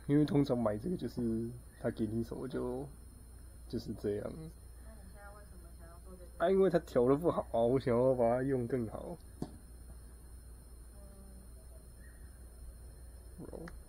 因为通常买这个就是他给你什么就是这样。 那你现在为什么想要做这个？ 啊，因为他调的不好啊，我想要把它用更好。